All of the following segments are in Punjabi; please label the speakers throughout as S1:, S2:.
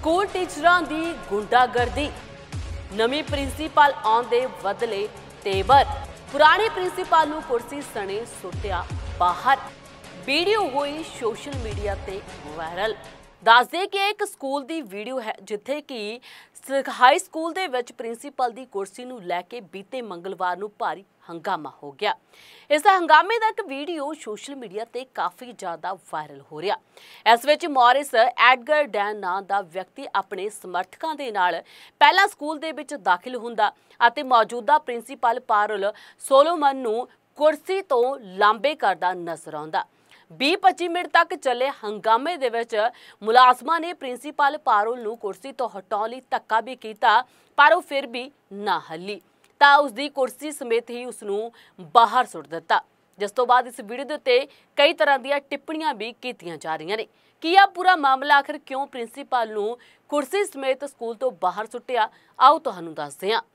S1: ਸਕੂਲ ਟੀਚਰਾਂ ਦੀ ਗੁੰਡਾਗਰਦੀ, ਨਵੀਂ ਪ੍ਰਿੰਸੀਪਲ ਆਉਂਦੇ ਬਦਲੇ ਤੇਵਰ, ਪੁਰਾਣੇ ਪ੍ਰਿੰਸੀਪਲ ਨੂੰ ਕੁਰਸੀ ਸਣੇ ਸੁੱਟਿਆ ਬਾਹਰ। ਵੀਡੀਓ ਹੋਈ ਸੋਸ਼ਲ ਮੀਡੀਆ ਤੇ ਵਾਇਰਲ। ਦੱਸਦੇ ਕਿ ਇੱਕ ਸਕੂਲ ਦੀ ਵੀਡੀਓ ਹੈ ਜਿੱਥੇ ਕਿ ਹਾਈ ਸਕੂਲ ਦੇ ਵਿੱਚ ਪ੍ਰਿੰਸੀਪਲ ਦੀ ਕੁਰਸੀ ਨੂੰ ਲੈ ਕੇ ਬੀਤੇ ਮੰਗਲਵਾਰ ਨੂੰ ਭਾਰੀ ਹੰਗਾਮਾ ਹੋ ਗਿਆ। ਇਸ ਹੰਗਾਮੇ ਦਾ ਇੱਕ ਵੀਡੀਓ ਸੋਸ਼ਲ ਮੀਡੀਆ ਤੇ ਕਾਫੀ ਜ਼ਿਆਦਾ ਵਾਇਰਲ ਹੋ ਰਿਹਾ। ਇਸ ਵਿੱਚ ਮੌਰਿਸ ਐਡਗਰ ਡੈਨ ਨਾਂ ਦਾ ਵਿਅਕਤੀ ਆਪਣੇ ਸਮਰਥਕਾਂ ਦੇ ਨਾਲ ਪਹਿਲਾਂ ਸਕੂਲ ਦੇ ਵਿੱਚ ਦਾਖਲ ਹੁੰਦਾ ਅਤੇ ਮੌਜੂਦਾ ਪ੍ਰਿੰਸੀਪਲ ਪਾਰਲ ਸੋਲੋਮਨ ਨੂੰ ਕੁਰਸੀ ਤੋਂ ਲਾਂਬੇ ਕਰਦਾ ਨਜ਼ਰ ਆਉਂਦਾ। 20-25 ਮਿੰਟ ਤੱਕ ਚੱਲੇ ਹੰਗਾਮੇ ਦੇ ਵਿੱਚ ਮੁਲਾਜ਼ਮਾਂ ਨੇ ਪ੍ਰਿੰਸੀਪਲ ਪਾਰਲ ਨੂੰ ਕੁਰਸੀ ਤੋਂ ਹਟਾਉਣ ਲਈ ਧੱਕਾ ਵੀ ਕੀਤਾ, ਪਰ ਉਹ ਫਿਰ ਵੀ ਨਾ ਹੱਲੀ ਤਾਂ ਉਸ ਦੀ ਕੁਰਸੀ ਸਮੇਤ ਹੀ ਉਸ ਨੂੰ ਬਾਹਰ ਸੁੱਟ ਦਿੱਤਾ। ਜਿਸ ਤੋਂ ਬਾਅਦ ਇਸ ਵੀਡੀਓ ਦੇ ਉੱਤੇ ਕਈ ਤਰ੍ਹਾਂ ਦੀਆਂ ਟਿੱਪਣੀਆਂ ਵੀ ਕੀਤੀਆਂ ਜਾ ਰਹੀਆਂ ਨੇ। ਕੀ ਆ ਪੂਰਾ ਮਾਮਲਾ, ਆਖਰ ਕਿਉਂ ਪ੍ਰਿੰਸੀਪਲ ਨੂੰ ਕੁਰਸੀ ਸਮੇਤ ਸਕੂਲ ਤੋਂ ਬਾਹਰ ਸੁੱਟਿਆ, ਆਓ ਤੁਹਾਨੂੰ ਦੱਸਦੇ ਹਾਂ।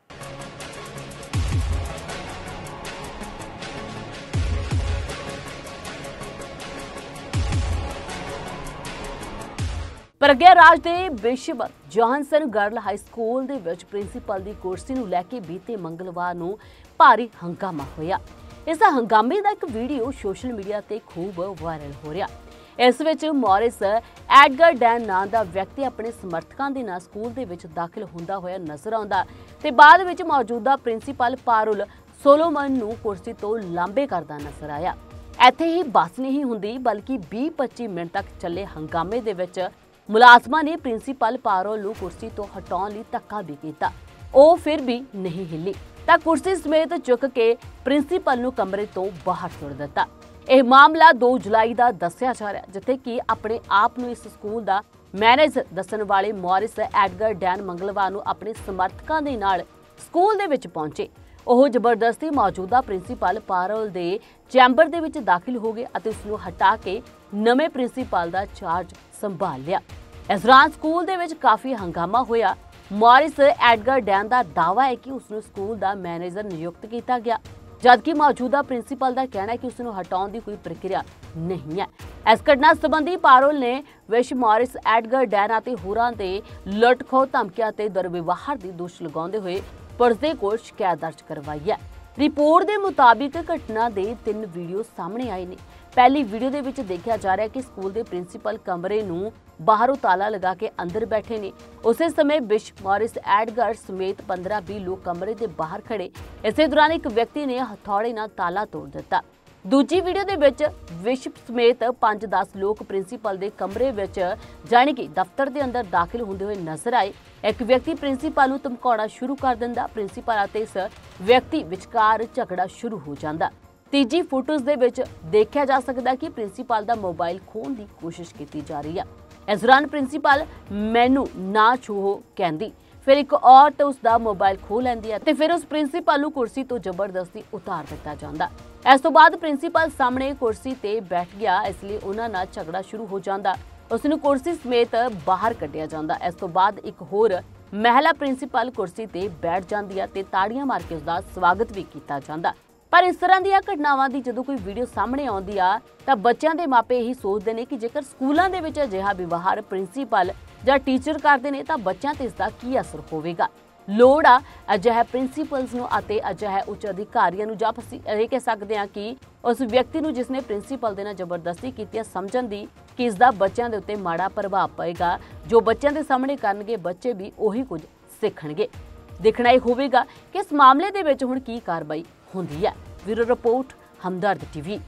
S1: ਪ੍ਰਗਿਆ ਰਾਜ ਦੇ bishop Johnson girl high school ਦੇ ਵਿੱਚ ਪ੍ਰਿੰਸੀਪਲ ਦੀ ਕੁਰਸੀ ਨੂੰ ਲੈ ਕੇ ਬੀਤੇ ਮੰਗਲਵਾਰ ਨੂੰ ਭਾਰੀ ਹੰਗਾਮਾ ਹੋਇਆ। ਇਸ ਹੰਗਾਮੇ ਦਾ ਇੱਕ ਵੀਡੀਓ ਸੋਸ਼ਲ ਮੀਡੀਆ ਤੇ ਖੂਬ ਵਾਇਰਲ ਹੋ ਰਿਹਾ। ਇਸ ਵਿੱਚ ਮੌਰਿਸ ਐਡਗਰ ਡੈਨ ਨਾਂ ਦਾ ਵਿਅਕਤੀ ਆਪਣੇ ਸਮਰਥਕਾਂ ਦੇ ਨਾਲ ਸਕੂਲ ਦੇ ਵਿੱਚ ਦਾਖਲ ਹੁੰਦਾ ਹੋਇਆ ਨਜ਼ਰ ਆਉਂਦਾ ਤੇ ਬਾਅਦ ਵਿੱਚ ਮੌਜੂਦਾ ਪ੍ਰਿੰਸੀਪਲ ਪਾਰਲ ਸੋਲੋਮਨ ਨੂੰ ਕੁਰਸੀ ਤੋਂ ਲਾਂਬੇ ਕਰਦਾ ਨਜ਼ਰ ਆਇਆ। ਇੱਥੇ ਹੀ ਬਸ ਨਹੀਂ ਹੁੰਦੀ, ਬਲਕਿ 20-25 ਮਿੰਟ ਤੱਕ ਚੱਲੇ ਹੰਗਾਮੇ ਦੇ ਵਿੱਚ ਮੁਲਾਜ਼ਮਾਂ ਨੇ ਪ੍ਰਿੰਸੀਪਲ ਪਾਰਲ ਨੂੰ ਕੁਰਸੀ ਤੋਂ ਹਟਾਉਣ ਲਈ ਧੱਕਾ ਵੀ ਕੀਤਾ। ਉਹ ਫਿਰ ਵੀ ਨਹੀਂ ਹਿੱਲੀ ਤਾਂ ਕੁਰਸੀ ਸਮੇਤ ਚੁੱਕ ਕੇ ਪ੍ਰਿੰਸੀਪਲ ਨੂੰ ਕਮਰੇ ਤੋਂ ਬਾਹਰ ਸੁੱਟ ਦਿੱਤਾ। ਇਹ ਮਾਮਲਾ 2 ਜੁਲਾਈ ਦਾ ਦੱਸਿਆ ਜਾ ਰਿਹਾ, ਜਿੱਥੇ ਕਿ ਆਪਣੇ ਆਪ ਨੂੰ ਇਸ ਸਕੂਲ ਦਾ ਮੈਨੇਜਰ ਦੱਸਣ ਵਾਲੇ ਮੌਰਿਸ ਐਡਗਰ ਡੈਨ ਮੰਗਲਵਾਰ ਨੂੰ ਆਪਣੇ ਸਮਰਥਕਾਂ ਦੇ ਨਾਲ ਸਕੂਲ ਦੇ ਵਿੱਚ ਪਹੁੰਚੇ। ਉਹ ਜ਼ਬਰਦਸਤੀ ਮੌਜੂਦਾ ਪ੍ਰਿੰਸੀਪਲ ਪਾਰਲ ਦੇ ਚੈਂਬਰ ਦੇ ਵਿੱਚ ਦਾਖਲ ਹੋ ਗਏ ਅਤੇ ਉਸ ਨੂੰ ਹਟਾ ਕੇ ਨਵੇਂ ਪ੍ਰਿੰਸੀਪਲ ਦਾ ਚਾਰਜ ਸੰਭਾਲ ਲਿਆ। ਇਸ ਦੌਰਾਨ ਸਕੂਲ ਦੇ ਵਿੱਚ ਕਾਫੀ ਹੰਗਾਮਾ ਹੋਇਆ। ਮੌਰਿਸ ਐਡਗਰ ਡੈਨ ਦਾ ਦਾਅਵਾ ਹੈ ਕਿ ਉਸ ਨੂੰ ਸਕੂਲ ਦਾ ਮੈਨੇਜਰ ਨਿਯੁਕਤ ਕੀਤਾ ਗਿਆ, ਜਦਕਿ ਮੌਜੂਦਾ ਪ੍ਰਿੰਸੀਪਲ ਦਾ ਕਹਿਣਾ ਹੈ ਕਿ ਉਸ ਨੂੰ ਹਟਾਉਣ ਦੀ ਕੋਈ ਪ੍ਰਕਿਰਿਆ ਨਹੀਂ ਹੈ। ਇਸ ਘਟਨਾ ਸੰਬੰਧੀ ਪਾਰਲ ਨੇ ਬਿਸ਼ਪ ਮੌਰਿਸ ਐਡਗਰ ਡੈਨ ਅਤੇ ਹੋਰਾਂ ਦੇ ਲੁੱਟ-ਖੋਹ, ਧਮਕੀਆਂ ਤੇ ਦੁਰਵਿਵਹਾਰ ਦੀ ਦੋਸ਼ ਲਗਾਉਂਦੇ ਹੋਏ ਪੁਲਿਸ ਦੇ ਕੋਲ ਸ਼ਿਕਾਇਤ ਦਰਜ ਕਰਵਾਈ ਹੈ। ਰਿਪੋਰਟ ਦੇ ਮੁਤਾਬਿਕ ਘਟਨਾ ਦੇ 3 ਵੀਡੀਓ ਸਾਹਮਣੇ ਆਏ ਨੇ। ਪਹਿਲੀ ਵੀਡੀਓ ਦੇ ਵਿੱਚ ਦੇਖਿਆ ਜਾ ਰਿਹਾ ਕਿ ਸਕੂਲ ਦੇ ਪ੍ਰਿੰਸੀਪਲ ਕਮਰੇ ਨੂੰ ਬਾਹਰੋਂ ਤਾਲਾ ਲਗਾ ਕੇ ਅੰਦਰ ਬੈਠੇ ਨੇ। ਉਸੇ ਸਮੇਂ ਬਿਸ਼ਪ ਮੌਰਿਸ ਐਡਗਰ ਸਮੇਤ 15-20 ਲੋਕ ਕਮਰੇ ਦੇ ਬਾਹਰ ਖੜੇ। ਇਸੇ ਦੌਰਾਨ ਇੱਕ ਵਿਅਕਤੀ ਨੇ ਹਥੌੜੇ ਨਾਲ ਤਾਲਾ ਤੋੜ ਦਿੱਤਾ। ਦੂਜੀ ਵੀਡੀਓ ਦੇ ਵਿੱਚ ਬਿਸ਼ਪ ਸਮੇਤ 5-10 ਲੋਕ ਪ੍ਰਿੰਸੀਪਲ ਦੇ ਕਮਰੇ ਵਿੱਚ ਜਾਣੀ ਕਿ ਦਫ਼ਤਰ ਦੇ ਅੰਦਰ ਦਾਖਲ ਹੁੰਦੇ ਹੋਏ ਨਜ਼ਰ ਆਏ। ਇੱਕ ਵਿਅਕਤੀ ਪ੍ਰਿੰਸੀਪਲ ਨੂੰ ਧਮਕਾਉਣਾ ਸ਼ੁਰੂ ਕਰ ਦਿੰਦਾ। ਪ੍ਰਿੰਸੀਪਲ ਅਤੇ ਇਸ ਵਿਅਕਤੀ ਵਿਚਕਾਰ ਝਗੜਾ ਸ਼ੁਰੂ ਹੋ ਜਾਂਦਾ। ਤੀਜੀ ਫੋਟੋਜ਼ ਦੇ ਵਿੱਚ ਦੇਖਿਆ ਜਾ ਸਕਦਾ ਕਿ ਪ੍ਰਿੰਸੀਪਲ ਦਾ ਮੋਬਾਈਲ ਖੋਹਣ ਦੀ ਕੋਸ਼ਿਸ਼ ਕੀਤੀ ਜਾ ਰਹੀ ਹੈ। ਇਸ ਦੌਰਾਨ ਪ੍ਰਿੰਸੀਪਲ ਮੈਨੂੰ ਨਾ ਛੂਹੋ ਕਹਿੰਦੀ, ਫਿਰ ਇੱਕ ਔਰਤ ਉਸ ਦਾ ਮੋਬਾਈਲ ਖੋਹ ਲੈਂਦੀ ਹੈ ਤੇ ਫਿਰ ਉਸ ਪ੍ਰਿੰਸੀਪਲ ਨੂੰ ਕੁਰਸੀ ਤੋਂ ਜ਼ਬਰਦਸਤੀ ਉਤਾਰ ਦਿੱਤਾ ਜਾਂਦਾ। ਇਸ ਤੋਂ ਬਾਅਦ ਪ੍ਰਿੰਸੀਪਲ ਸਾਹਮਣੇ ਕੁਰਸੀ ਤੇ ਬੈਠ ਗਿਆ, ਇਸ ਲਈ ਉਹਨਾਂ ਨਾਲ ਝਗੜਾ ਸ਼ੁਰੂ ਹੋ ਜਾਂਦਾ। ਉਸ ਨੂੰ ਕੁਰਸੀ ਸਮੇਤ ਬਾਹਰ ਕੱਢਿਆ ਜਾਂਦਾ। ਇਸ ਤੋਂ ਬਾਅਦ ਇੱਕ ਹੋਰ ਮਹਿਲਾ ਪ੍ਰਿੰਸੀਪਲ ਕੁਰਸੀ ਤੇ ਬੈਠ ਜਾਂਦੀ ਹੈ ਤੇ ਤਾੜੀਆਂ ਮਾਰ ਕੇ ਉਸ ਦਾ ਸਵਾਗਤ ਵੀ ਕੀਤਾ ਜਾਂਦਾ। ਪਰ ਇਸ ਤਰ੍ਹਾਂ ਦੀਆਂ ਘਟਨਾਵਾਂ ਦੀ ਜਦੋਂ ਕੋਈ ਵੀਡੀਓ ਸਾਹਮਣੇ ਆਉਂਦੀ ਆ ਤਾਂ ਬੱਚਿਆਂ ਦੇ ਮਾਪੇ ਇਹੀ ਸੋਚਦੇ ਨੇ ਕਿ ਜੇਕਰ ਸਕੂਲਾਂ ਦੇ ਵਿੱਚ ਅਜਿਹਾ ਵਿਵਹਾਰ ਪ੍ਰਿੰਸੀਪਲ ਜਾਂ ਟੀਚਰ ਕਰਦੇ ਨੇ ਤਾਂ ਬੱਚਿਆਂ ਤੇ ਇਸ ਦਾ ਕੀ ਅਸਰ ਹੋਵੇਗਾ। ਲੋੜ ਆ ਅਜਿਹੇ ਪ੍ਰਿੰਸੀਪਲਸ ਨੂੰ ਅਤੇ ਅਜਿਹੇ ਉੱਚ ਅਧਿਕਾਰੀਆਂ ਨੂੰ, ਜਾਂ ਅਸੀਂ ਇਹ ਕਹਿ ਸਕਦੇ ਹਾਂ ਕਿ ਉਸ ਵਿਅਕਤੀ ਨੂੰ ਜਿਸਨੇ ਪ੍ਰਿੰਸੀਪਲ ਦੇ ਨਾਲ ਜ਼ਬਰਦਸਤੀ ਕੀਤੀ ਹੈ, ਸਮਝਣ ਦੀ ਕਿ ਇਸ ਦਾ ਬੱਚਿਆਂ ਦੇ ਉੱਤੇ ਮਾੜਾ ਪ੍ਰਭਾਵ ਪਏਗਾ। ਜੋ ਬੱਚਿਆਂ ਦੇ ਸਾਹਮਣੇ ਕਰਨਗੇ ਬੱਚੇ ਵੀ ਉਹੀ ਕੁਝ ਸਿੱਖਣਗੇ। ਦੇਖਣਾ ਇਹ ਹੋਵੇਗਾ ਕਿ ਇਸ ਮਾਮਲੇ ਦੇ ਵਿੱਚ ਹੁਣ ਕੀ ਕਾਰਵਾਈ ਹੁੰਦੀ ਹੈ। Bureau report, Hamdard TV.